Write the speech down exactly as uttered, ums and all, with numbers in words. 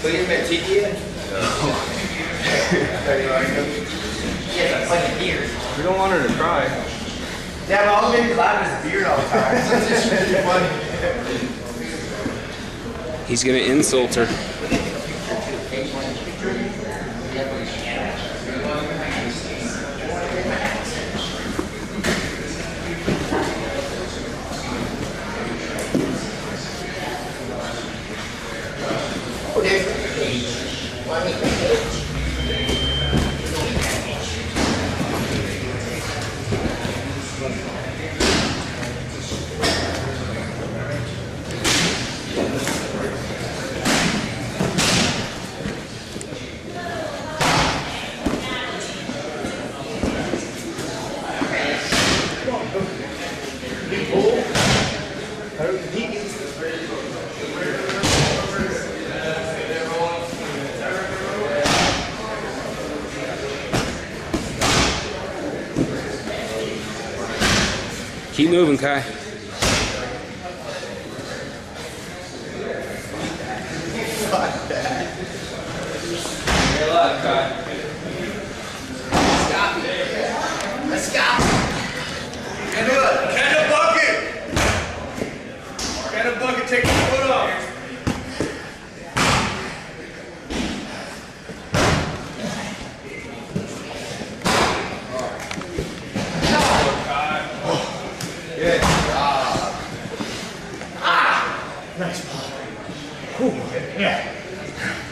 So you met Tiki yet? No. Yeah, it's like a beard. We don't want her to cry. Yeah, but all the baby laughing his beard all the time. So it's just really funny. He's gonna insult her. Oh, there's the page. Well, I mean, the page. Keep moving, Kai. Fuck that. Good luck, Kai. Stop it. Let's go. Can do it. Get a bucket! Get a bucket, take your foot off. Good job. Ah! Nice ball. Ooh, yeah.